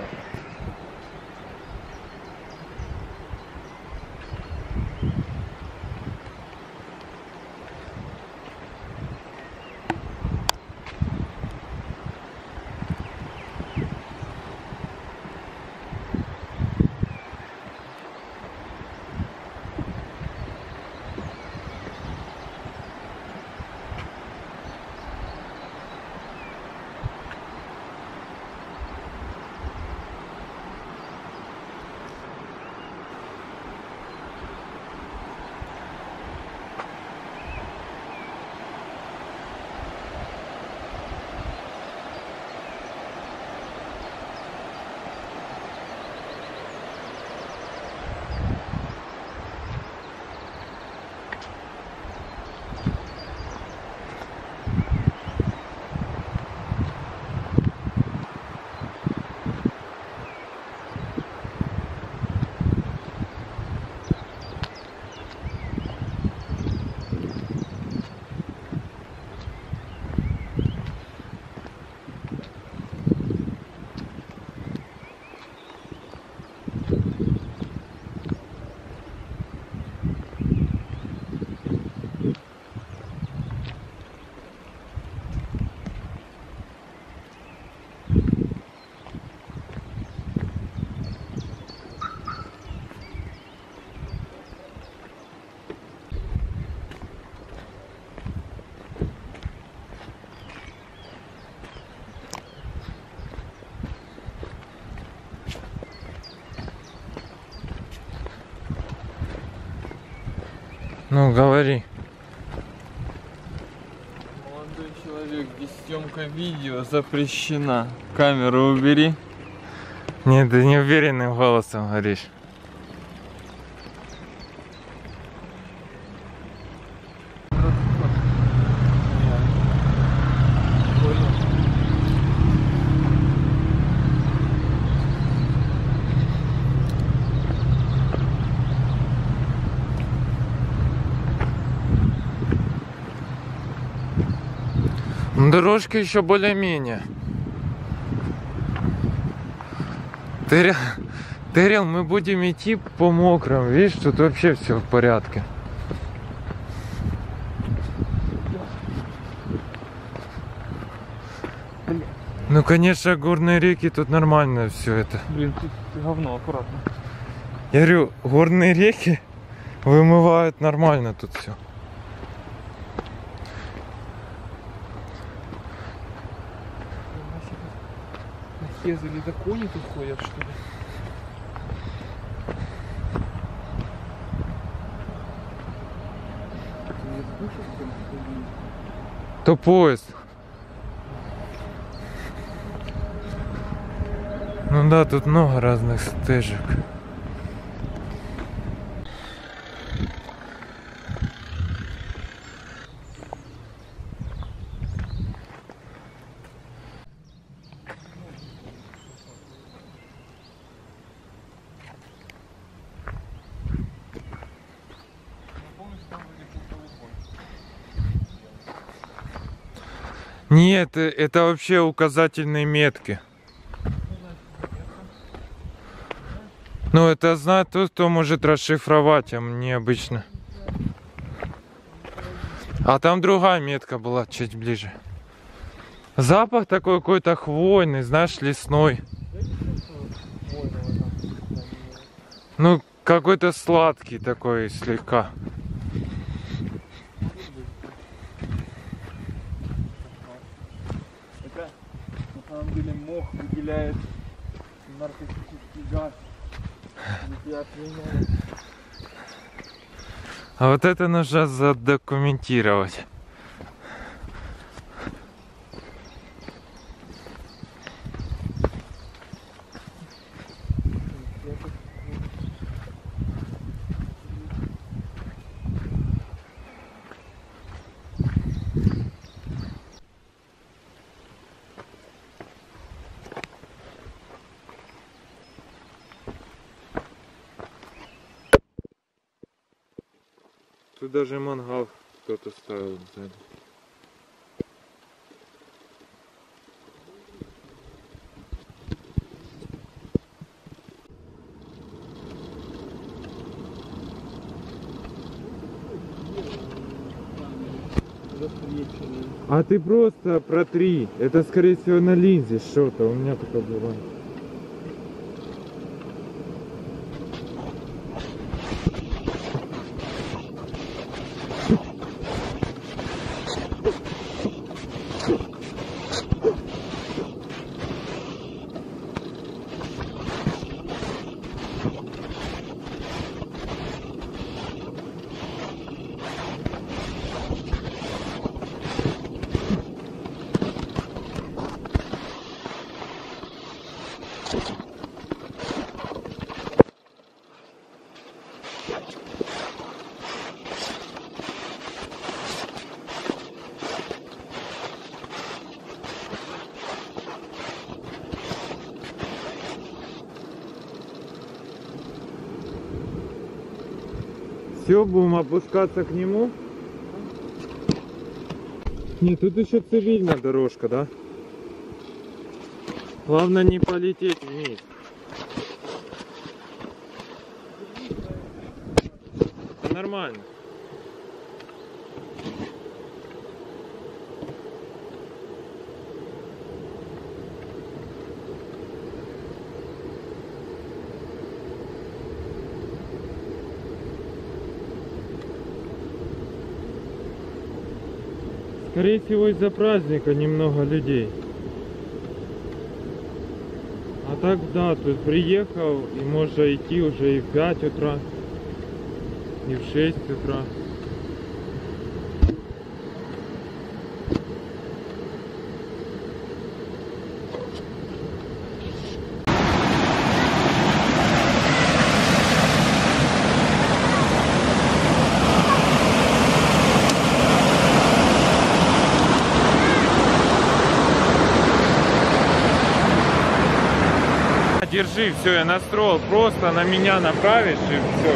Ну, говори. Молодой человек, здесь съемка видео запрещена. Камеру убери. Нет, ты неуверенным голосом говоришь. Ну, дорожка еще более-менее. Терил, мы будем идти по мокрым. Видишь, тут вообще все в порядке. Ну, конечно, горные реки, тут нормально все это. Блин, тут говно, аккуратно. Я говорю, горные реки вымывают нормально тут все. Или это кони тут ходят, что ли? То поезд. Ну да, тут много разных стежек. Нет, это вообще указательные метки. Ну, это знает тот, кто может расшифровать, а мне обычно. А там другая метка была, чуть ближе. Запах такой какой-то хвойный, знаешь, лесной. Ну, какой-то сладкий такой слегка. Это на самом деле мох выделяет наркотический газ. А вот это нужно задокументировать. Тут даже мангал кто-то ставил сзади. А ты просто протри. Это, скорее всего, на линзе что-то. У меня такое бывает. Все, будем опускаться к нему. Нет, тут еще цивильная дорожка, да? Главное не полететь вниз. Нормально. Скорее всего, из-за праздника немного людей. А так, да, тут приехал, и можно идти уже и в 5 утра, и в 6 утра. Держи, все, я настроил, просто на меня направишь и все.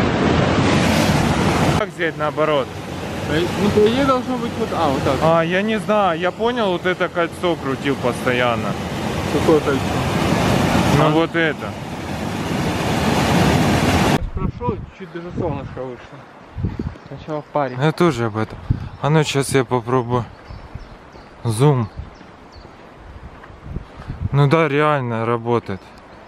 Как взять наоборот? Ну, по идее должно быть вот... А, вот так. А, я не знаю, я понял, вот это кольцо крутил постоянно. Какое кольцо? Ну вот это. Прошел, чуть даже солнышко вышло. Сначала парень. Я тоже об этом. А ну сейчас я попробую. Зум. Ну да, реально работает.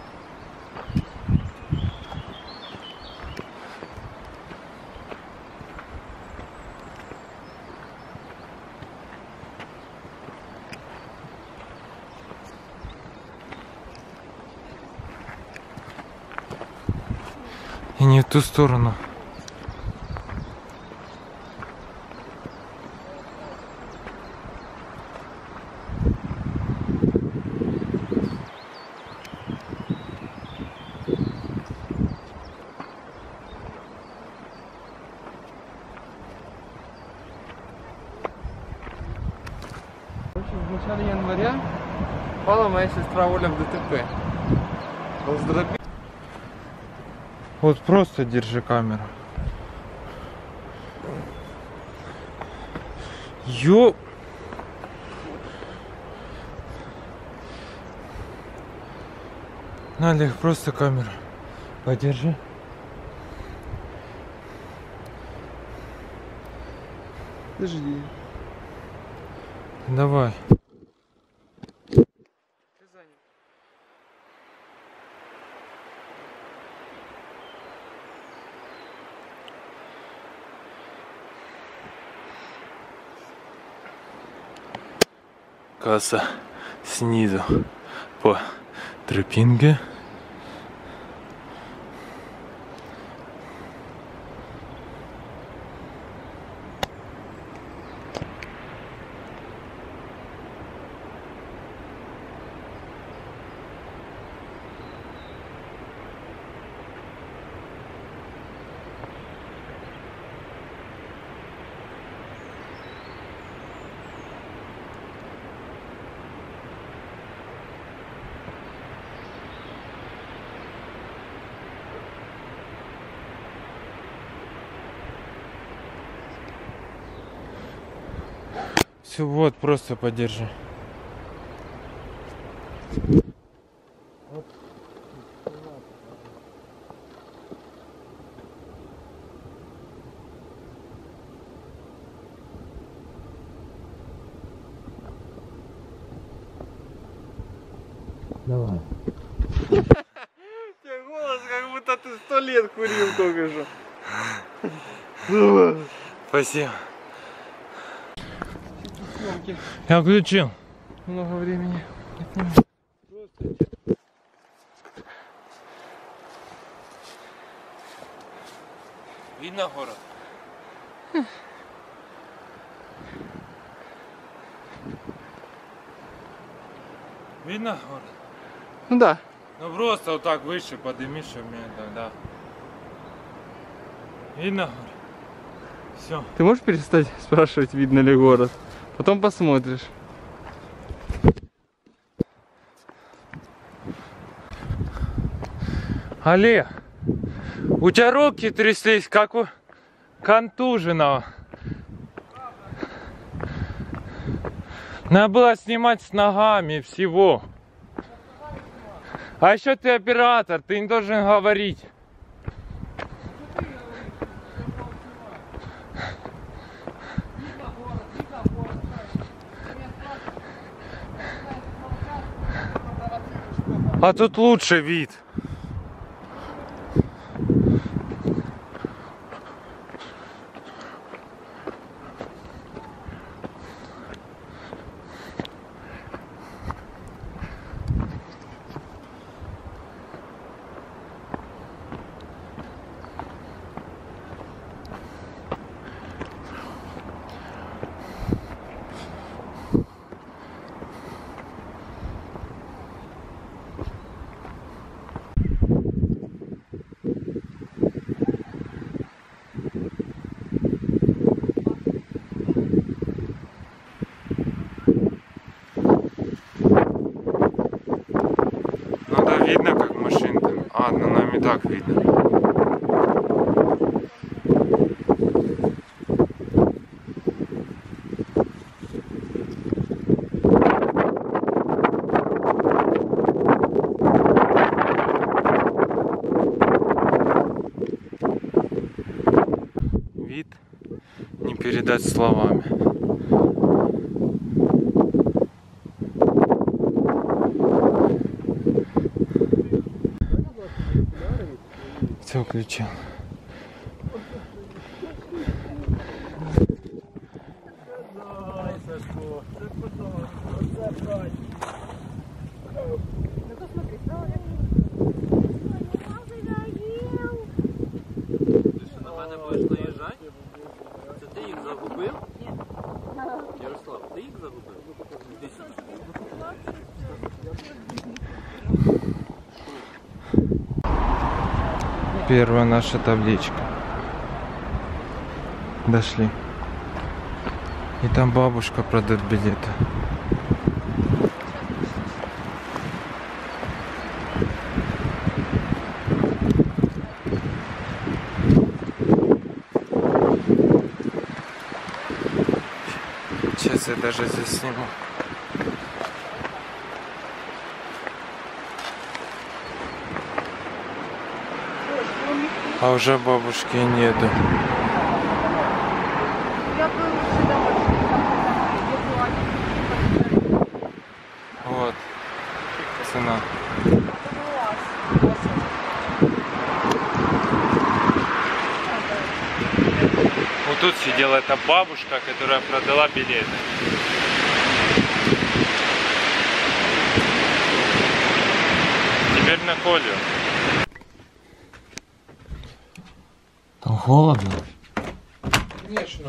И не в ту сторону. В начале января попала моя сестра Оля в ДТП. Раздробила. Вот просто держи камеру. Ё... На, Олег, просто камеру. Подержи. Подожди. Давай. Ты занят. Касса снизу по тропинке. Все, вот, просто подержи. Давай. У тебя голос, как будто ты 100 лет курил только что. Спасибо. Съемки. Я включил. Много времени. Видно город? Видно город? Ну да. Ну просто вот так выше поднимись, чтобы мне да. Видно город? Все. Ты можешь перестать спрашивать, видно ли город? Потом посмотришь. Олег, у тебя руки тряслись, как у контуженного. Надо было снимать с ногами всего. А еще ты оператор, ты не должен говорить. А тут лучше вид. Видно, как машинка. А, ну нам и так видно. Вид не передать словами. Все включил. На мене будеш наїжджати? Це ти їх загубив? Ні. Ярослав, ти їх загубив? Іди сюди. Первая наша табличка. Дошли. И там бабушка продает билеты. Сейчас я даже здесь сниму. А уже бабушки нету. Вот цена. Вот тут сидела эта бабушка, которая продала билеты. Теперь на Колю. Там холодно? Конечно.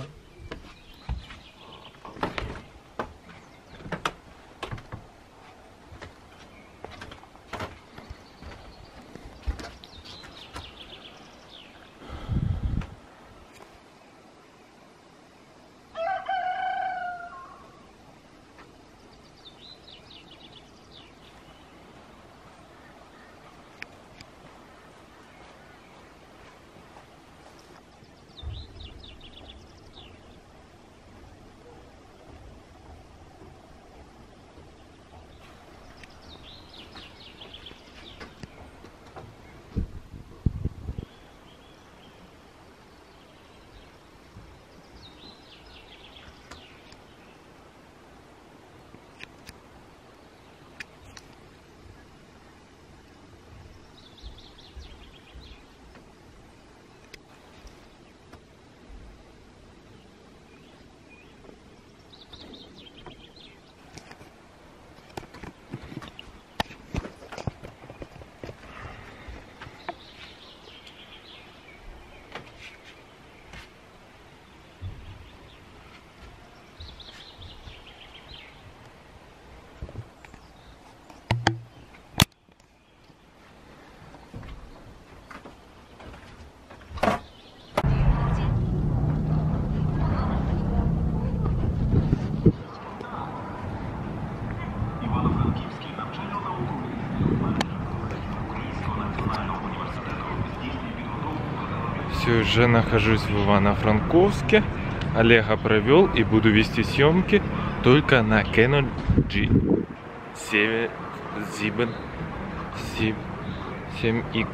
Все, уже нахожусь в Ивано-Франковске. Олега провел и буду вести съемки только на Canon G7X.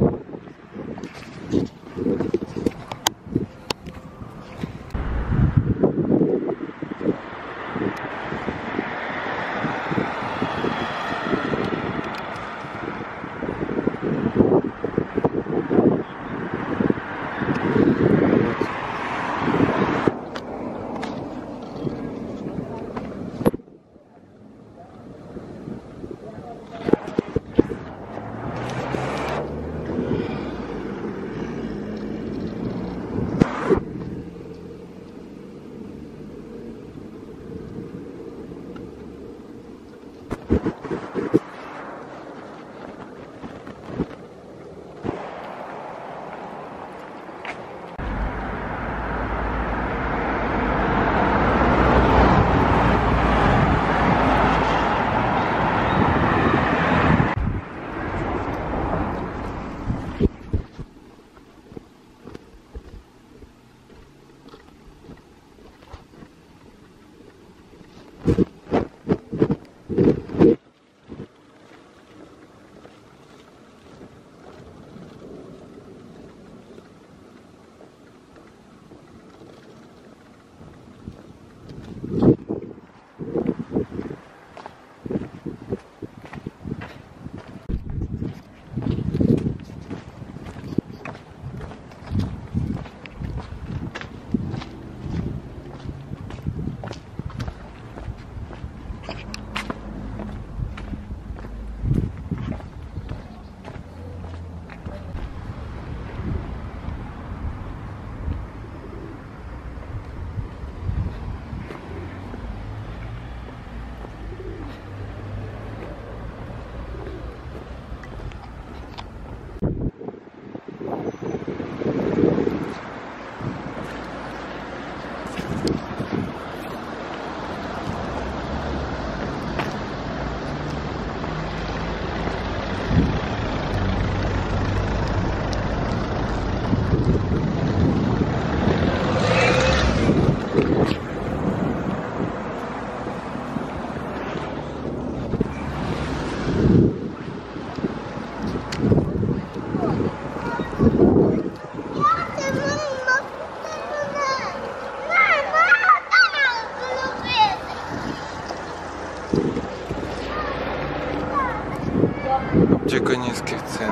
Аптека низких цен.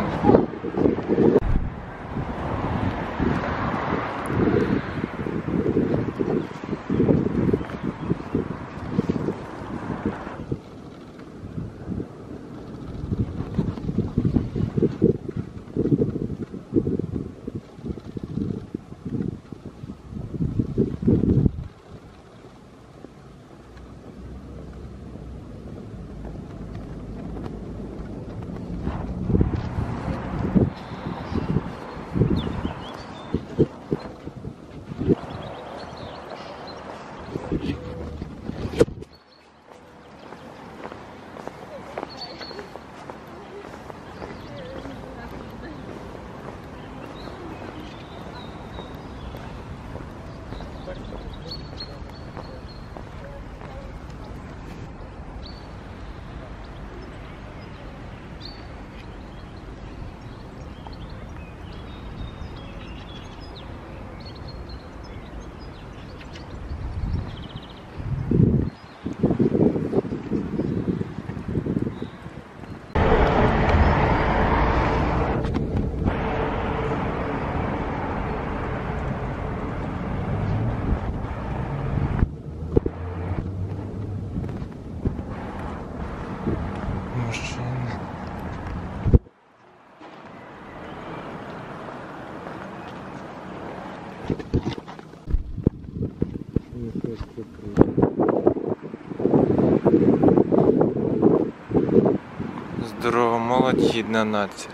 Здорова молодь, гідна нація.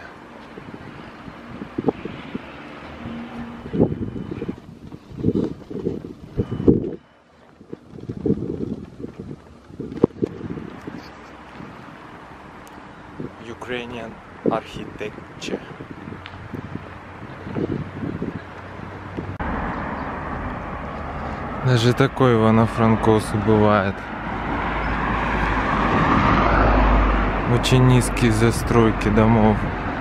Ukrainian architecture. Даже такой Ивано-Франковск бывает. Очень низкие застройки домов.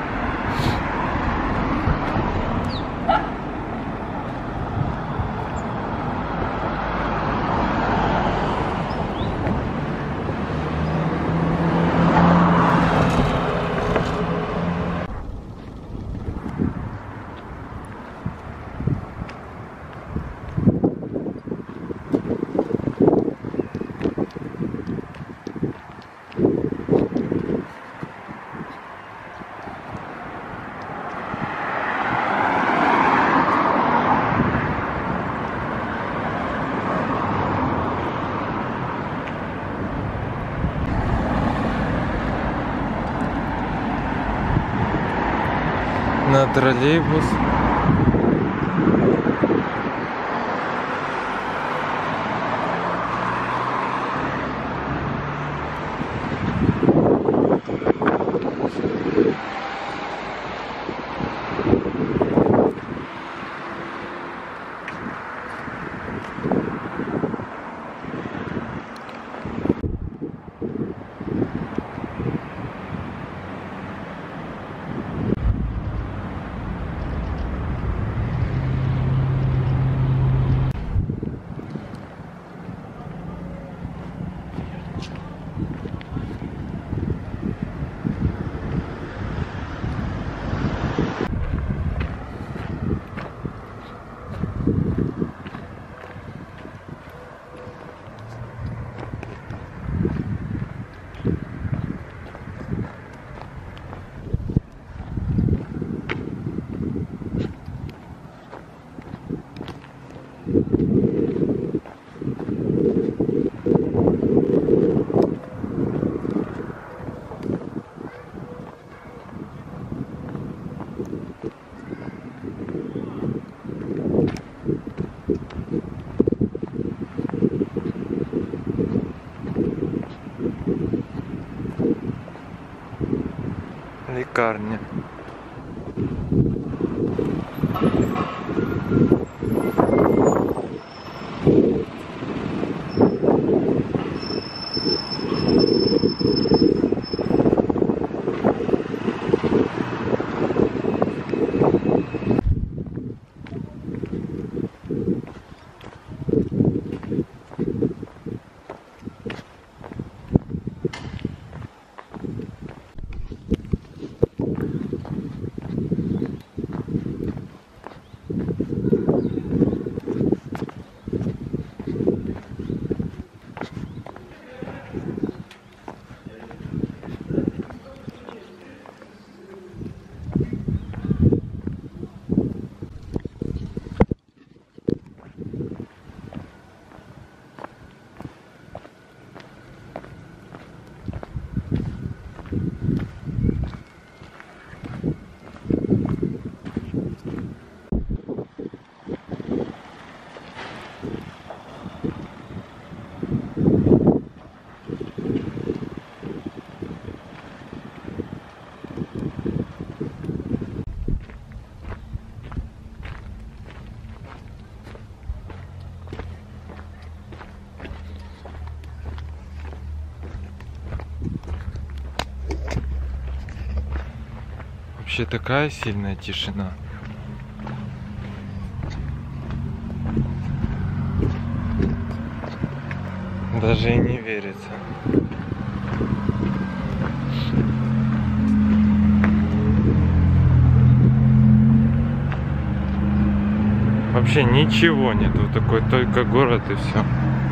На троллейбус. Лекарня. Вообще такая сильная тишина. Даже и не верится. Вообще ничего нету, такой только город и все.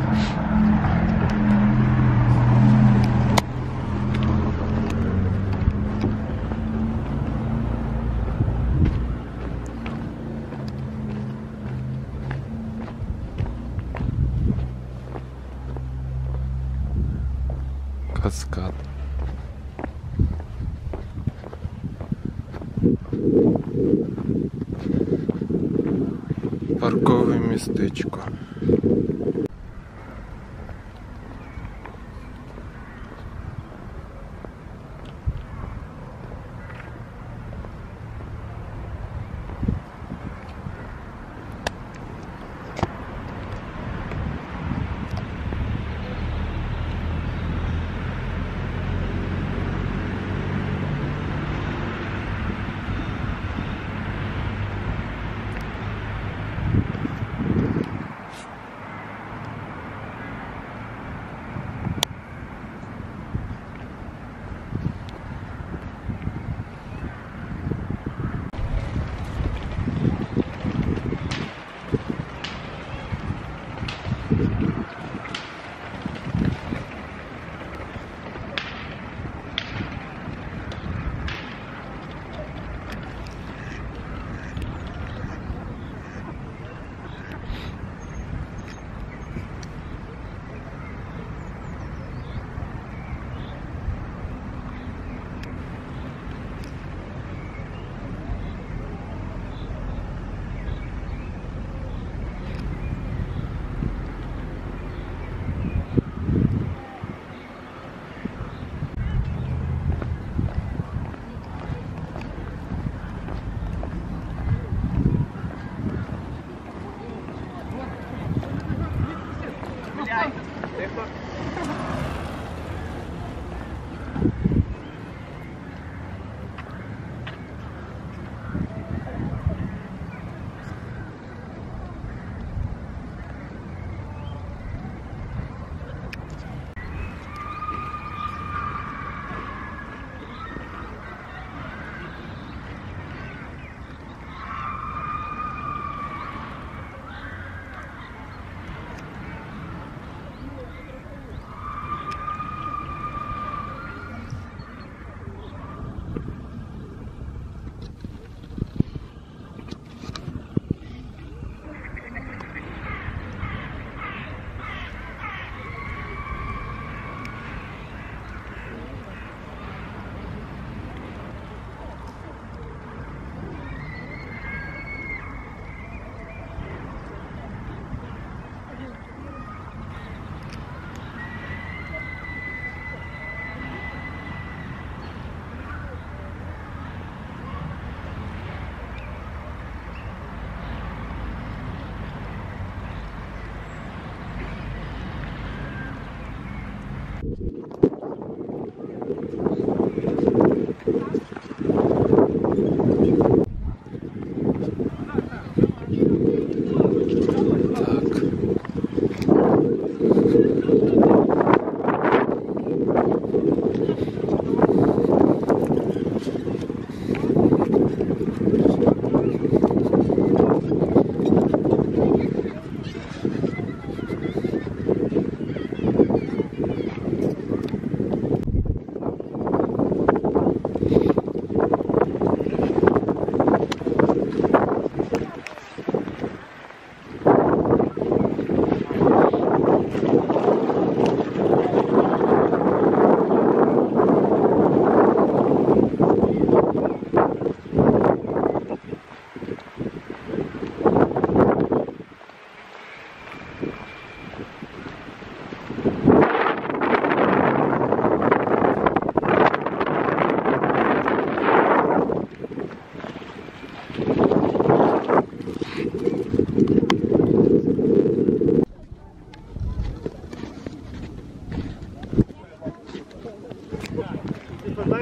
Каскад. Паркове містечко.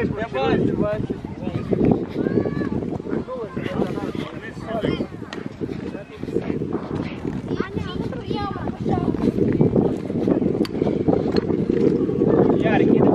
Я бачу. Ярик, іде.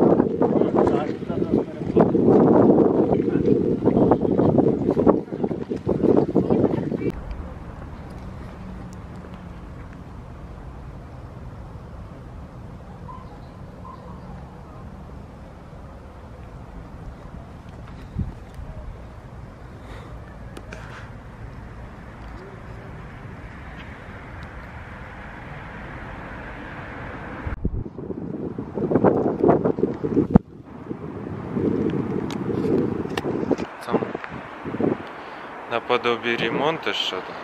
Там наподобие ремонта что-то.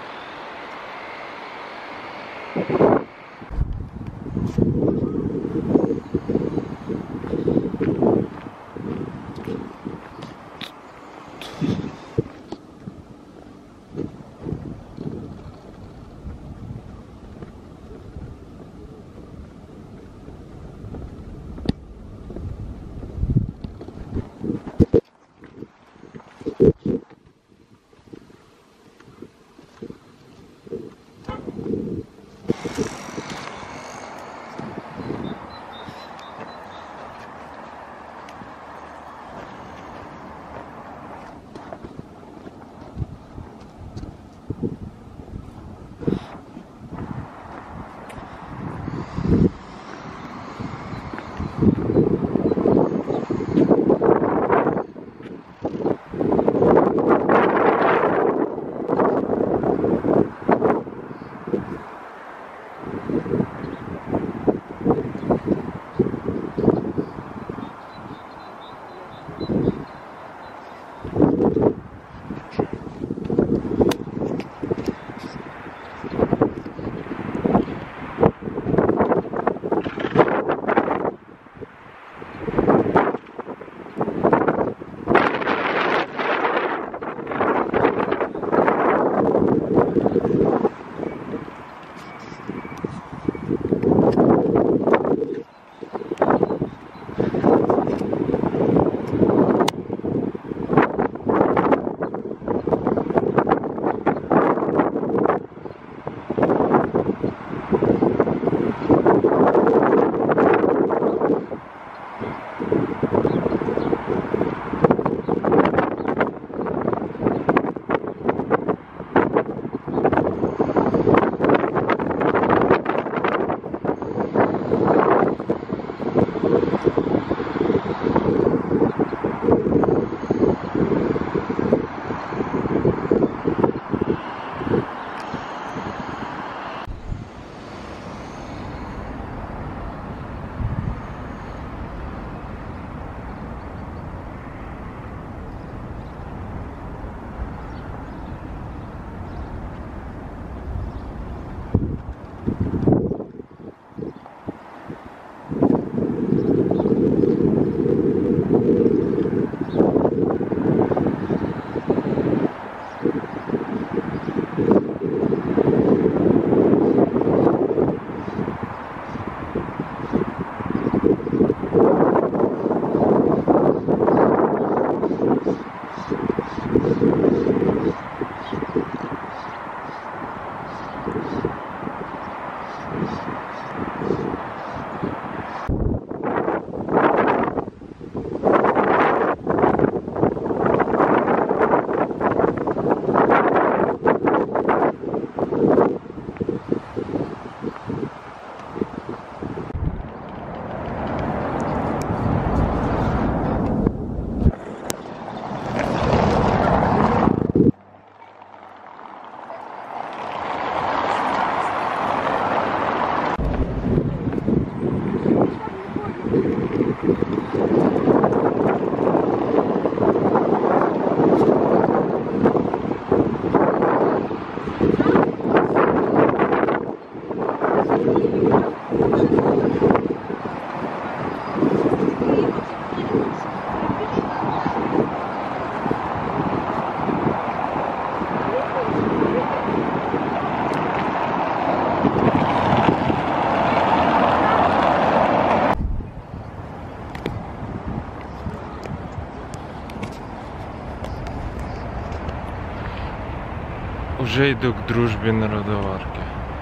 Уже йду к дружбі народоварки.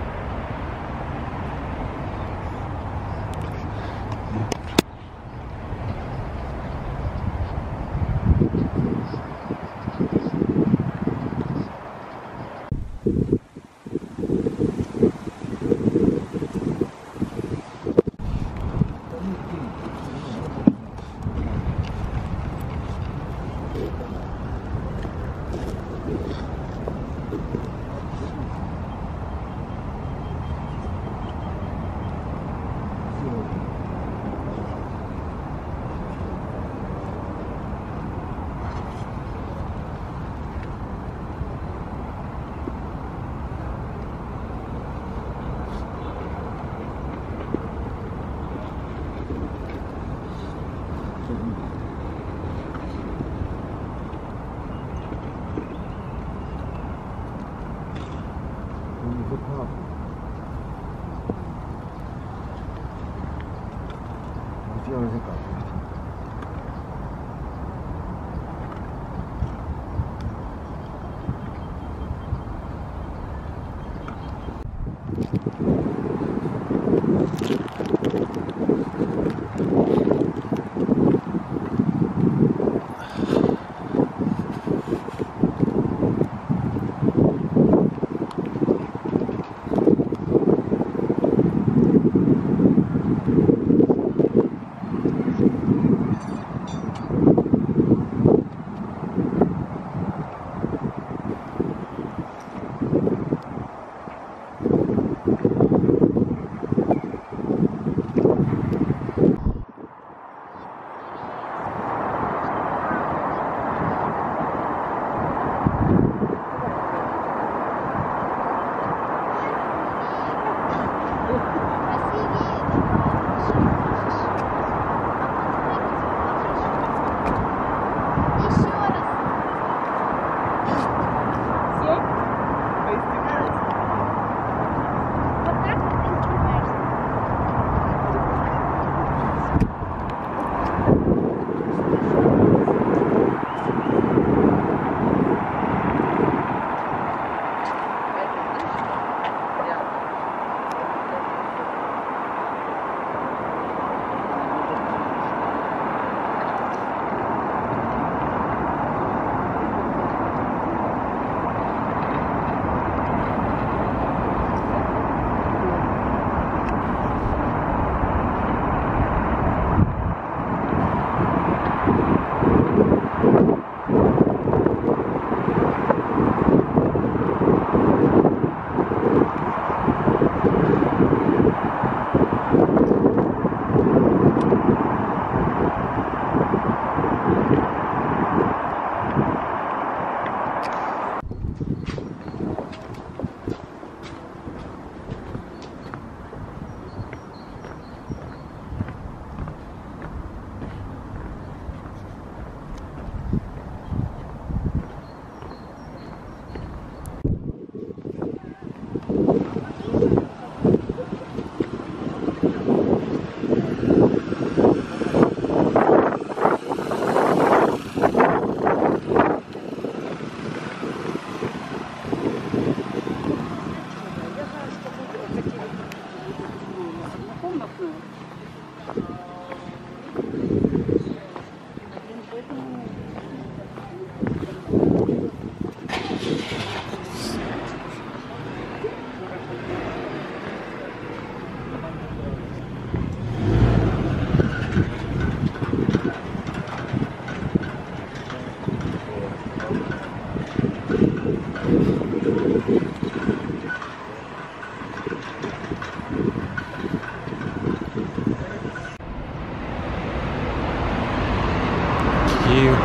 Київ.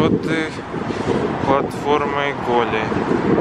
работы платформой Голи.